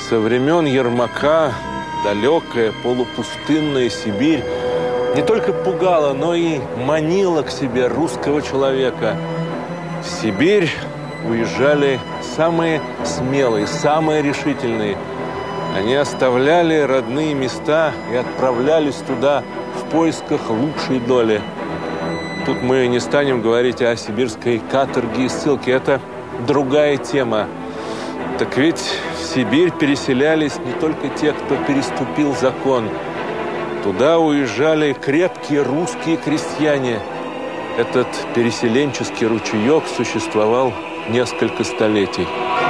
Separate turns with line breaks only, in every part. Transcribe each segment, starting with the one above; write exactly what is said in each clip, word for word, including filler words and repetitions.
Со времен Ермака далекая полупустынная Сибирь не только пугала, но и манила к себе русского человека. В Сибирь уезжали самые смелые, самые решительные. Они оставляли родные места и отправлялись туда в поисках лучшей доли. Тут мы не станем говорить о сибирской каторге и ссылке. Это другая тема. Так ведь в Сибирь переселялись не только те, кто переступил закон. Туда уезжали крепкие русские крестьяне. Этот переселенческий ручеек существовал несколько столетий.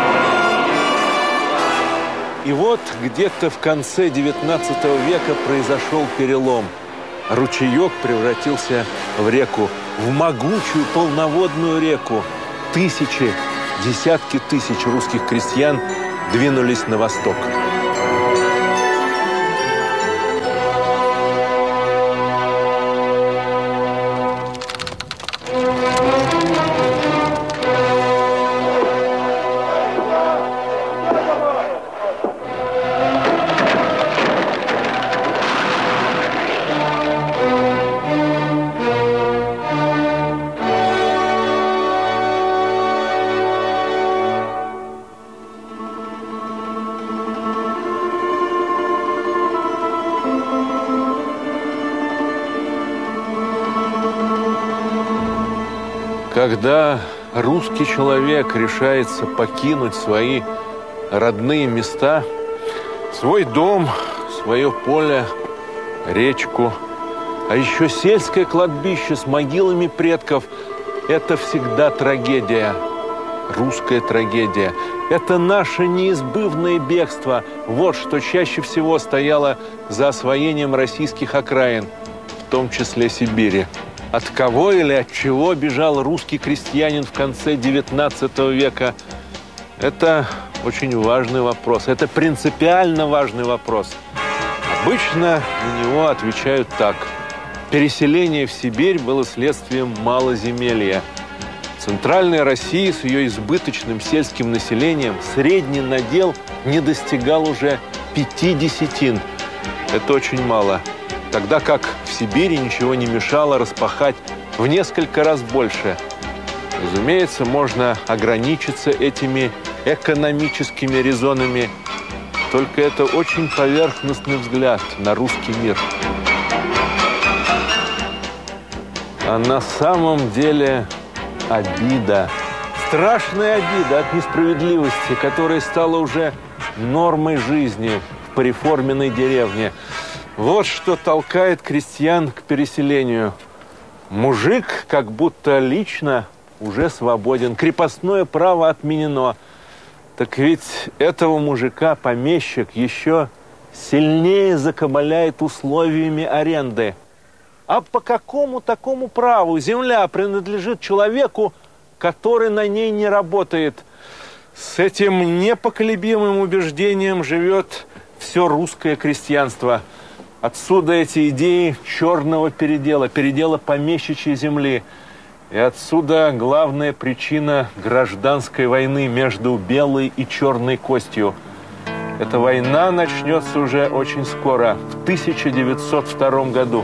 И вот где-то в конце девятнадцатого века произошел перелом. Ручеек превратился в реку, в могучую полноводную реку. Тысячи, десятки тысяч русских крестьян двинулись на восток. Когда русский человек решается покинуть свои родные места, свой дом, свое поле, речку, а еще сельское кладбище с могилами предков, это всегда трагедия, русская трагедия. Это наше неизбывное бегство. Вот что чаще всего стояло за освоением российских окраин, в том числе Сибири. От кого или от чего бежал русский крестьянин в конце девятнадцатого века? Это очень важный вопрос. Это принципиально важный вопрос. Обычно на него отвечают так. Переселение в Сибирь было следствием малоземелья. В Центральной России с ее избыточным сельским населением средний надел не достигал уже пяти десятин. Это очень мало. Тогда как в Сибири ничего не мешало распахать в несколько раз больше. Разумеется, можно ограничиться этими экономическими резонами, только это очень поверхностный взгляд на русский мир. А на самом деле обида, страшная обида от несправедливости, которая стала уже нормой жизни в пореформенной деревне. Вот что толкает крестьян к переселению. Мужик как будто лично уже свободен. Крепостное право отменено. Так ведь этого мужика помещик еще сильнее закабаляет условиями аренды. А по какому такому праву земля принадлежит человеку, который на ней не работает? С этим непоколебимым убеждением живет все русское крестьянство. Отсюда эти идеи черного передела, передела помещичьей земли. И отсюда главная причина гражданской войны между белой и черной костью. Эта война начнется уже очень скоро, в тысяча девятьсот втором году.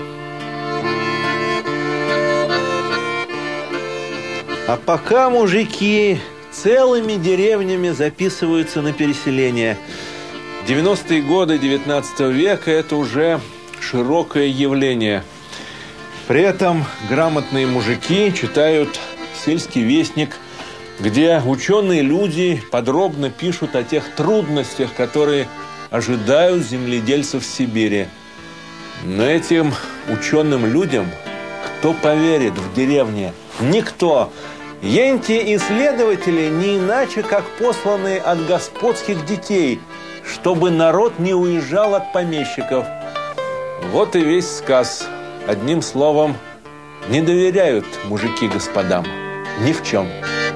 А пока мужики целыми деревнями записываются на переселение. девяностые годы девятнадцатого века – это уже широкое явление. При этом грамотные мужики читают «Сельский вестник», где ученые люди подробно пишут о тех трудностях, которые ожидают земледельцев в Сибири. Но этим ученым людям кто поверит в деревне? Никто. Эти исследователи не иначе, как посланные от господских детей, чтобы народ не уезжал от помещиков. Вот и весь сказ. Одним словом, не доверяют мужики господам ни в чем.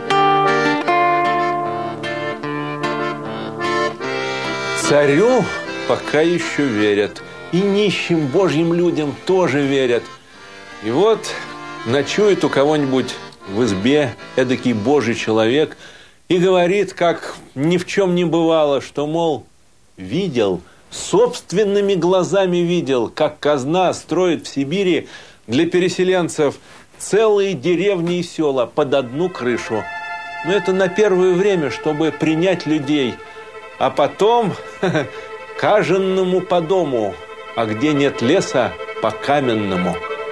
Царю пока еще верят. И нищим божьим людям тоже верят. И вот ночует у кого-нибудь в избе эдакий божий человек и говорит, как ни в чем не бывало, что, мол, видел, собственными глазами видел, как казна строит в Сибири для переселенцев целые деревни и села под одну крышу. Но это на первое время, чтобы принять людей, а потом каженному по дому, а где нет леса, по каменному.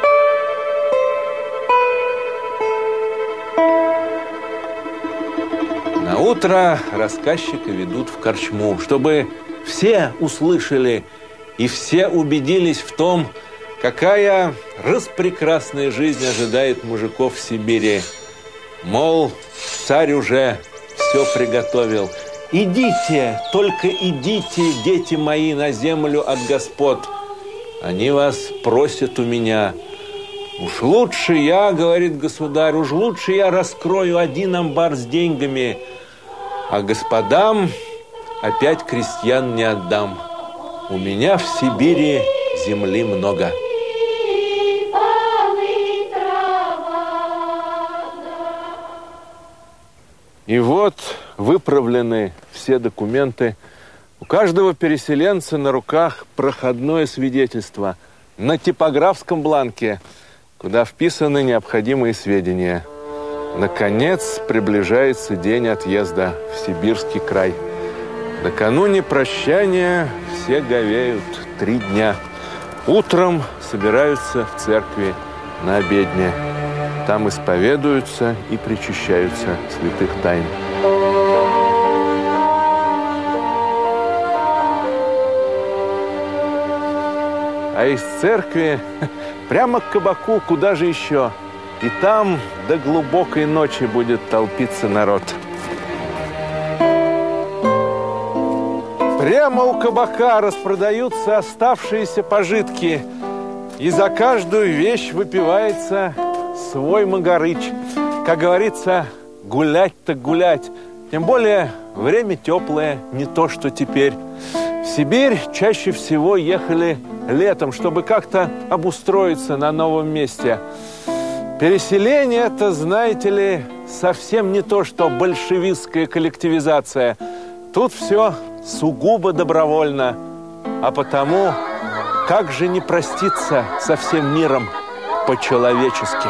На утро рассказчика ведут в корчму, чтобы все услышали и все убедились в том, какая распрекрасная жизнь ожидает мужиков в Сибири. Мол, царь уже все приготовил. Идите, только идите, дети мои, на землю от господ. Они вас просят у меня. Уж лучше я, говорит государь, уж лучше я раскрою один амбар с деньгами, а господам опять крестьян не отдам. У меня в Сибири земли много. И вот выправлены все документы. У каждого переселенца на руках проходное свидетельство на типографском бланке, куда вписаны необходимые сведения. Наконец приближается день отъезда в Сибирский край. Накануне прощания все говеют три дня. Утром собираются в церкви на обедне. Там исповедуются и причащаются святых тайн. А из церкви прямо к кабаку, куда же еще? И там до глубокой ночи будет толпиться народ. Прямо у кабака распродаются оставшиеся пожитки, и за каждую вещь выпивается свой магарыч. Как говорится, гулять так гулять. Тем более время теплое, не то что теперь. В Сибирь чаще всего ехали летом, чтобы как-то обустроиться на новом месте. Переселение – это, знаете ли, совсем не то, что большевистская коллективизация. Тут все сугубо добровольно. А потому, как же не проститься со всем миром по-человечески?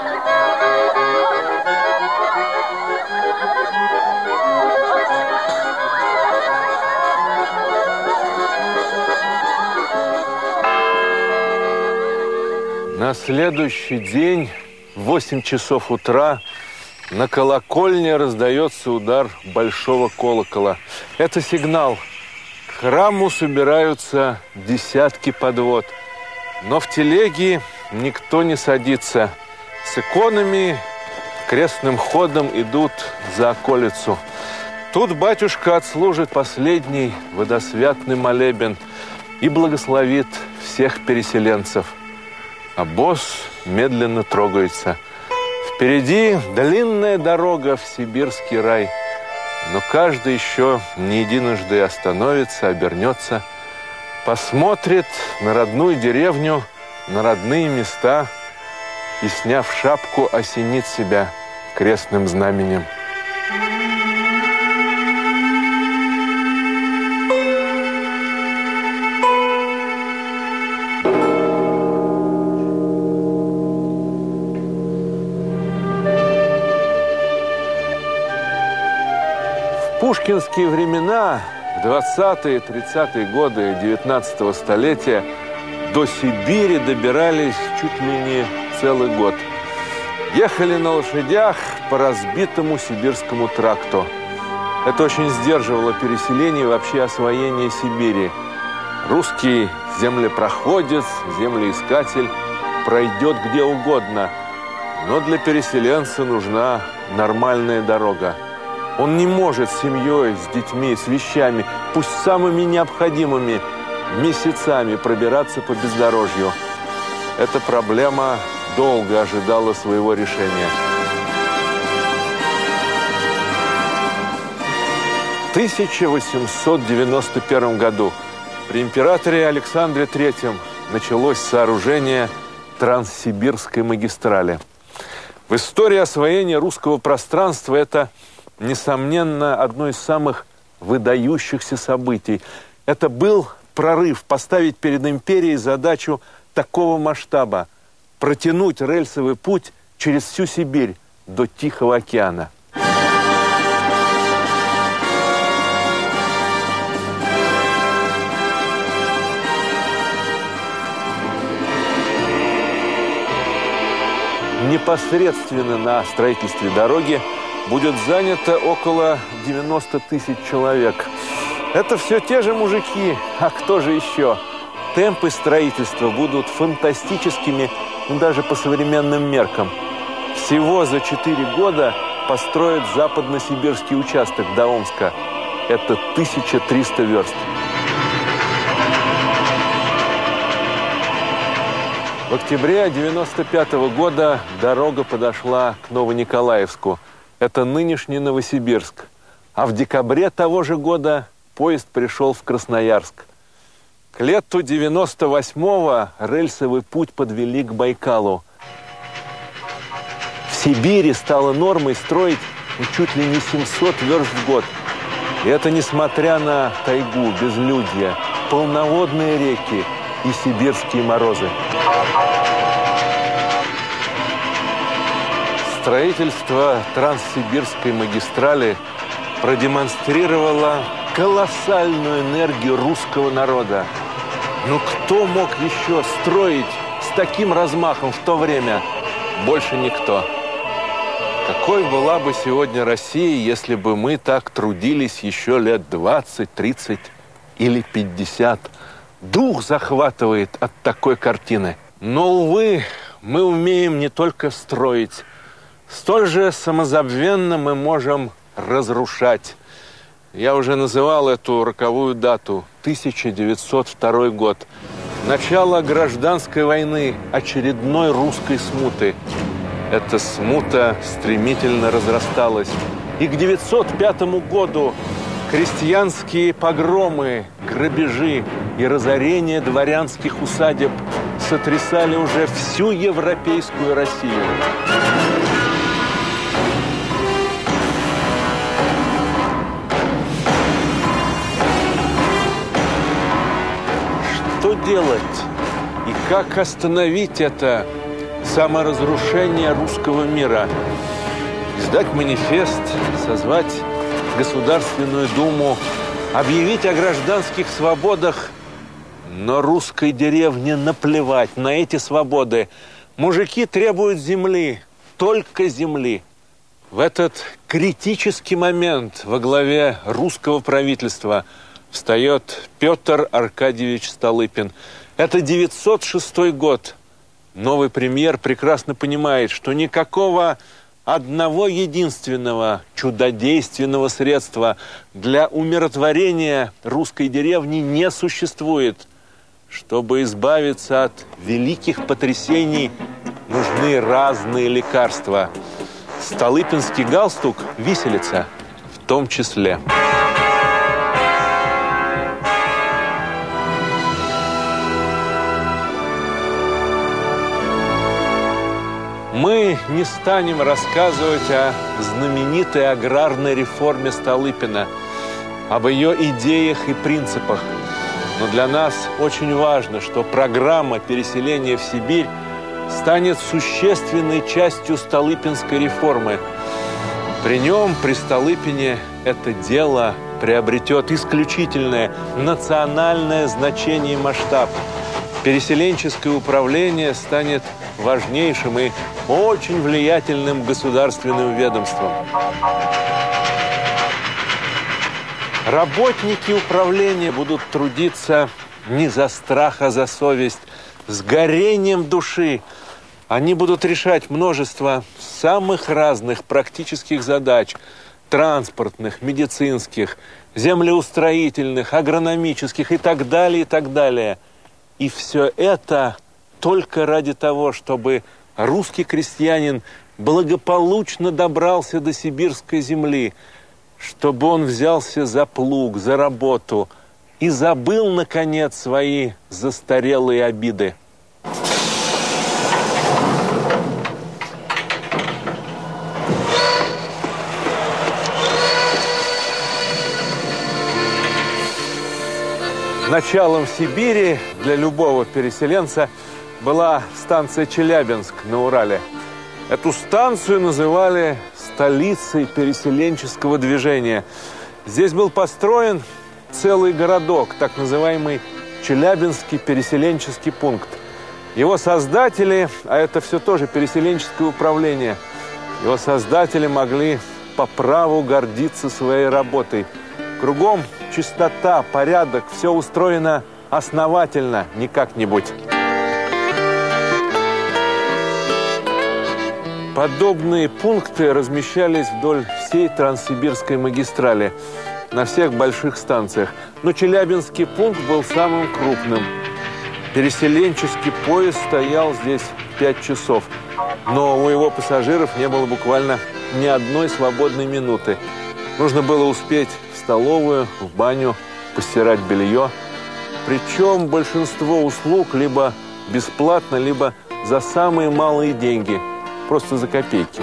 На следующий день в восемь часов утра на колокольне раздается удар большого колокола. Это сигнал. К храму собираются десятки подвод. Но в телеги никто не садится. С иконами крестным ходом идут за околицу. Тут батюшка отслужит последний водосвятный молебен и благословит всех переселенцев. А босс медленно трогается. Впереди длинная дорога в сибирский рай. Но каждый еще не единожды остановится, обернется, посмотрит на родную деревню, на родные места и, сняв шапку, осенит себя крестным знаменем. В пушкинские времена, в двадцатые-тридцатые годы девятнадцатого столетия, до Сибири добирались чуть ли не целый год. Ехали на лошадях по разбитому сибирскому тракту. Это очень сдерживало переселение и вообще освоение Сибири. Русский землепроходец, землеискатель пройдет где угодно, но для переселенца нужна нормальная дорога. Он не может с семьей, с детьми, с вещами, пусть самыми необходимыми, месяцами пробираться по бездорожью. Эта проблема долго ожидала своего решения. В тысяча восемьсот девяносто первом году при императоре Александре Третьем началось сооружение Транссибирской магистрали. В истории освоения русского пространства это несомненно, одно из самых выдающихся событий. Это был прорыв поставить перед империей задачу такого масштаба – протянуть рельсовый путь через всю Сибирь до Тихого океана. Непосредственно на строительстве дороги будет занято около девяноста тысяч человек. Это все те же мужики, а кто же еще? Темпы строительства будут фантастическими, ну, даже по современным меркам. Всего за четыре года построят западно-сибирский участок до Омска. Это тысяча триста верст. В октябре девяносто пятого года дорога подошла к Новониколаевску. Это нынешний Новосибирск. А в декабре того же года поезд пришел в Красноярск. К лету девяносто восьмого рельсовый путь подвели к Байкалу. В Сибири стало нормой строить чуть ли не семьсот верст в год. И это несмотря на тайгу, безлюдье, полноводные реки и сибирские морозы. Строительство Транссибирской магистрали продемонстрировало колоссальную энергию русского народа. Но кто мог еще строить с таким размахом в то время? Больше никто. Какой была бы сегодня Россия, если бы мы так трудились еще лет двадцать, тридцать или пятьдесят? Дух захватывает от такой картины. Но, увы, мы умеем не только строить. Столь же самозабвенно мы можем разрушать. Я уже называл эту роковую дату – тысяча девятьсот второй год. Начало гражданской войны, очередной русской смуты. Эта смута стремительно разрасталась. И к девятьсот пятому году крестьянские погромы, грабежи и разорение дворянских усадеб сотрясали уже всю европейскую Россию. Что делать и как остановить это саморазрушение русского мира? Издать манифест, созвать Государственную Думу, объявить о гражданских свободах. Но русской деревне наплевать на эти свободы. Мужики требуют земли, только земли. В этот критический момент во главе русского правительства встает Петр Аркадьевич Столыпин. Это девятьсот шестой год. Новый премьер прекрасно понимает, что никакого одного единственного чудодейственного средства для умиротворения русской деревни не существует. Чтобы избавиться от великих потрясений, нужны разные лекарства. Столыпинский галстук – виселица в том числе. Мы не станем рассказывать о знаменитой аграрной реформе Столыпина, об ее идеях и принципах. Но для нас очень важно, что программа переселения в Сибирь станет существенной частью Столыпинской реформы. При нем, при Столыпине, это дело приобретет исключительное национальное значение и масштаб. Переселенческое управление станет важнейшим и очень влиятельным государственным ведомством. Работники управления будут трудиться не за страх, а за совесть, с горением души. Они будут решать множество самых разных практических задач – транспортных, медицинских, землеустроительных, агрономических и так далее, и так далее. И все это только ради того, чтобы русский крестьянин благополучно добрался до сибирской земли, чтобы он взялся за плуг, за работу и забыл, наконец, свои застарелые обиды. Началом Сибири для любого переселенца была станция Челябинск на Урале. Эту станцию называли столицей переселенческого движения. Здесь был построен целый городок, так называемый Челябинский переселенческий пункт. Его создатели, а это все тоже переселенческое управление, его создатели могли по праву гордиться своей работой. Кругом чистота, порядок, все устроено основательно, не как-нибудь. Подобные пункты размещались вдоль всей Транссибирской магистрали, на всех больших станциях. Но Челябинский пункт был самым крупным. Переселенческий поезд стоял здесь пять часов, но у его пассажиров не было буквально ни одной свободной минуты. Нужно было успеть в столовую, в баню, постирать белье. Причем большинство услуг либо бесплатно, либо за самые малые деньги, просто за копейки.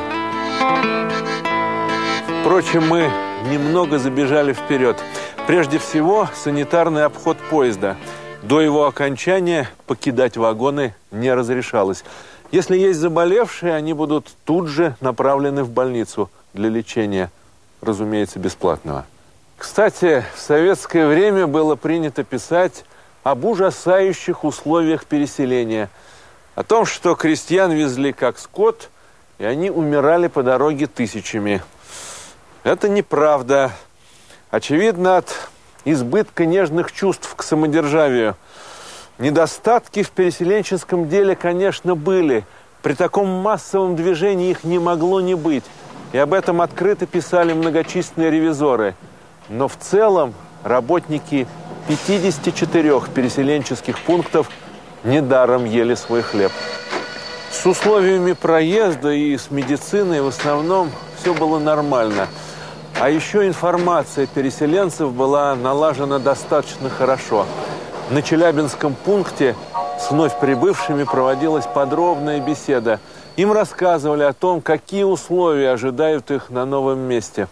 Впрочем, мы немного забежали вперед. Прежде всего, санитарный обход поезда. До его окончания покидать вагоны не разрешалось. Если есть заболевшие, они будут тут же направлены в больницу для лечения, разумеется, бесплатного. Кстати, в советское время было принято писать об ужасающих условиях переселения, о том, что крестьян везли как скот, и они умирали по дороге тысячами. Это неправда. Очевидно, от избытка нежных чувств к самодержавию. Недостатки в переселенческом деле, конечно, были. При таком массовом движении их не могло не быть. И об этом открыто писали многочисленные ревизоры. Но в целом работники пятидесяти четырёх переселенческих пунктов недаром ели свой хлеб. С условиями проезда и с медициной в основном все было нормально. А еще информация переселенцев была налажена достаточно хорошо. На Челябинском пункте с вновь прибывшими проводилась подробная беседа. Им рассказывали о том, какие условия ожидают их на новом месте.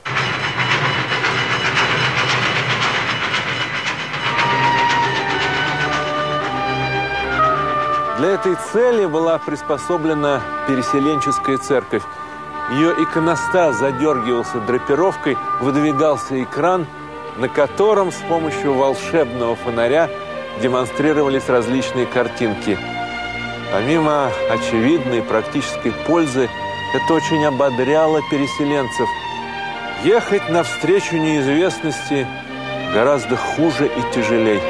Для этой цели была приспособлена переселенческая церковь. Ее иконостас задергивался драпировкой, выдвигался экран, на котором с помощью волшебного фонаря демонстрировались различные картинки. Помимо очевидной практической пользы, это очень ободряло переселенцев. Ехать навстречу неизвестности гораздо хуже и тяжелей.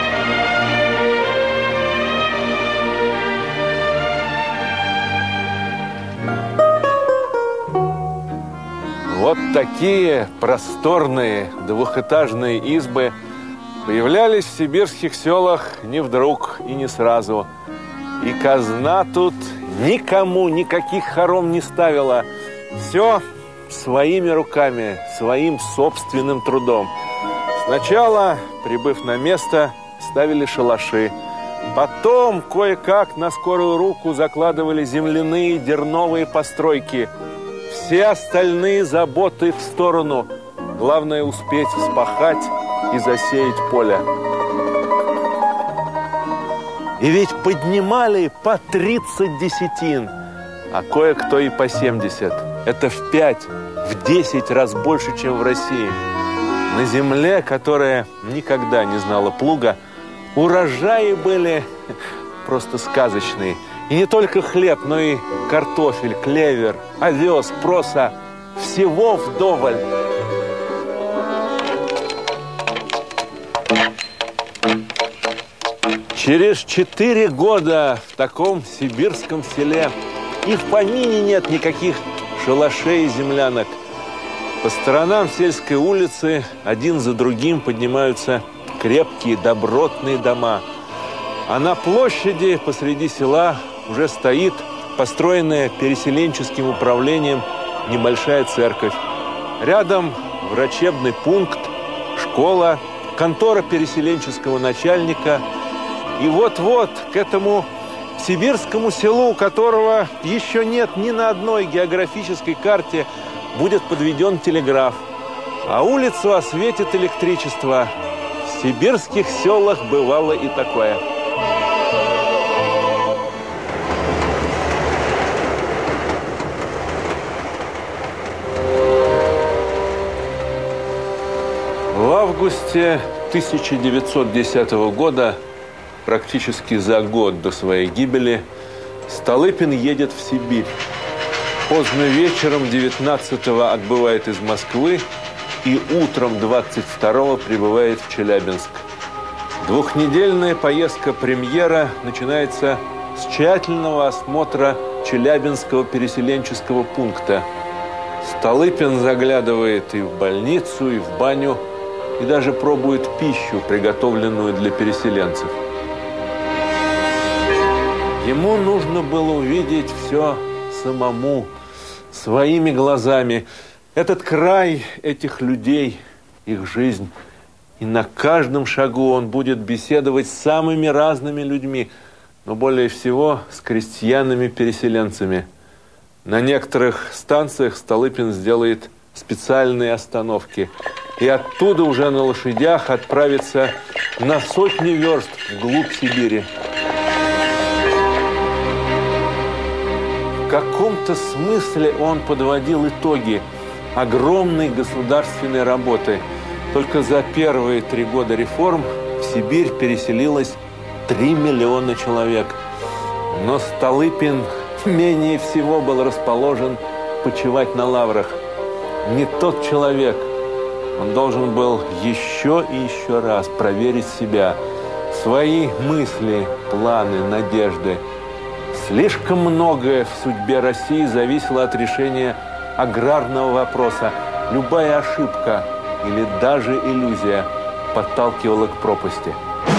Вот такие просторные двухэтажные избы появлялись в сибирских селах не вдруг и не сразу. И казна тут никому никаких хором не ставила. Все своими руками, своим собственным трудом. Сначала, прибыв на место, ставили шалаши. Потом кое-как на скорую руку закладывали земляные дерновые постройки. Все остальные заботы в сторону. Главное успеть вспахать и засеять поле. И ведь поднимали по тридцать десятин, а кое-кто и по семьдесят. Это в пять, в десять раз больше, чем в России. На земле, которая никогда не знала плуга, урожаи были просто сказочные. И не только хлеб, но и картофель, клевер, овес, проса. Всего вдоволь. Через четыре года в таком сибирском селе и в помине нет никаких шалашей и землянок. По сторонам сельской улицы один за другим поднимаются крепкие добротные дома. А на площади посреди села уже стоит построенная переселенческим управлением небольшая церковь. Рядом врачебный пункт, школа, контора переселенческого начальника. И вот-вот к этому сибирскому селу, которого еще нет ни на одной географической карте, будет подведен телеграф. А улицу осветит электричество. В сибирских селах бывало и такое. В августе тысяча девятьсот десятого года, практически за год до своей гибели, Столыпин едет в Сибирь. Поздно вечером девятнадцатого отбывает из Москвы и утром двадцать второго прибывает в Челябинск. Двухнедельная поездка премьера начинается с тщательного осмотра Челябинского переселенческого пункта. Столыпин заглядывает и в больницу, и в баню, и даже пробует пищу, приготовленную для переселенцев. Ему нужно было увидеть все самому, своими глазами. Этот край этих людей, их жизнь. И на каждом шагу он будет беседовать с самыми разными людьми, но более всего с крестьянами-переселенцами. На некоторых станциях Столыпин сделает специальные остановки и оттуда уже на лошадях отправится на сотни верст вглубь Сибири. В каком-то смысле он подводил итоги огромной государственной работы. Только за первые три года реформ в Сибирь переселилось три миллиона человек. Но Столыпин менее всего был расположен почивать на лаврах. Не тот человек. Он должен был еще и еще раз проверить себя, свои мысли, планы, надежды. Слишком многое в судьбе России зависело от решения аграрного вопроса. Любая ошибка или даже иллюзия подталкивала к пропасти.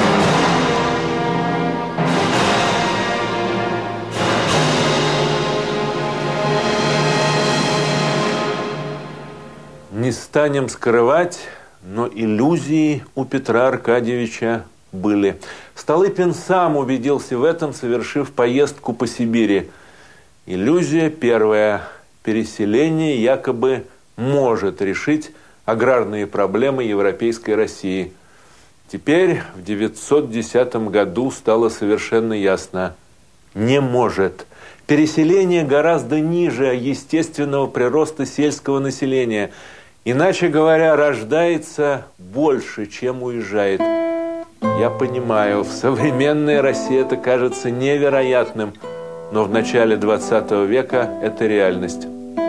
Не станем скрывать, но иллюзии у Петра Аркадьевича были. Столыпин сам убедился в этом, совершив поездку по Сибири. Иллюзия первая. Переселение якобы может решить аграрные проблемы европейской России. Теперь, в девятьсот десятом году, стало совершенно ясно. Не может. Переселение гораздо ниже естественного прироста сельского населения. Иначе говоря, рождается больше, чем уезжает. Я понимаю, в современной России это кажется невероятным, но в начале двадцатого века это реальность.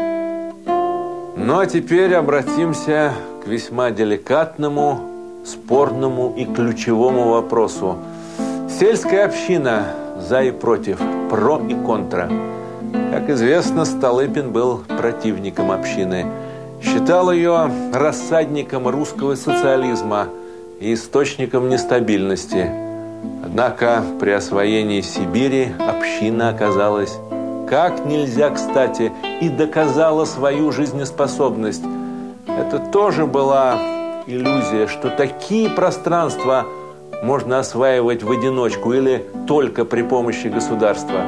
Ну а теперь обратимся к весьма деликатному, спорному и ключевому вопросу. Сельская община за и против, про и контра. Как известно, Столыпин был противником общины. Считал ее рассадником русского социализма и источником нестабильности. Однако при освоении Сибири община оказалась как нельзя кстати и доказала свою жизнеспособность. Это тоже была иллюзия, что такие пространства можно осваивать в одиночку или только при помощи государства.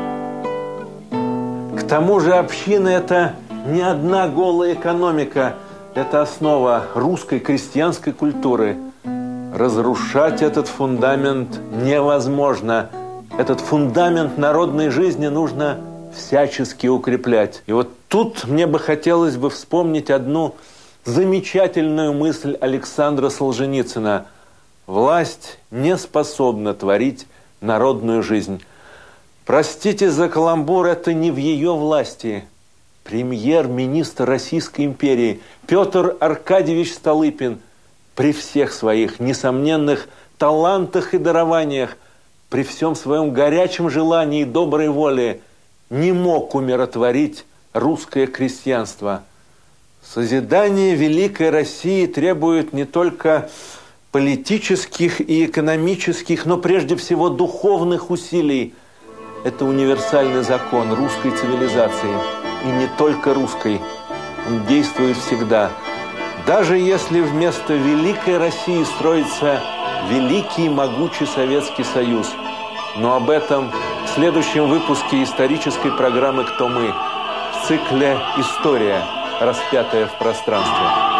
К тому же община – это не одна голая экономика, это основа русской крестьянской культуры. Разрушать этот фундамент невозможно. Этот фундамент народной жизни нужно всячески укреплять. И вот тут мне бы хотелось бы вспомнить одну замечательную мысль Александра Солженицына. Власть не способна творить народную жизнь. Простите за каламбур, это не в ее власти. Премьер-министр Российской империи Петр Аркадьевич Столыпин при всех своих несомненных талантах и дарованиях, при всем своем горячем желании и доброй воле не мог умиротворить русское крестьянство. Созидание великой России требует не только политических и экономических, но прежде всего духовных усилий. Это универсальный закон русской цивилизации. И не только русской. Он действует всегда. Даже если вместо великой России строится великий и могучий Советский Союз. Но об этом в следующем выпуске исторической программы «Кто мы?» в цикле «История, распятая в пространстве».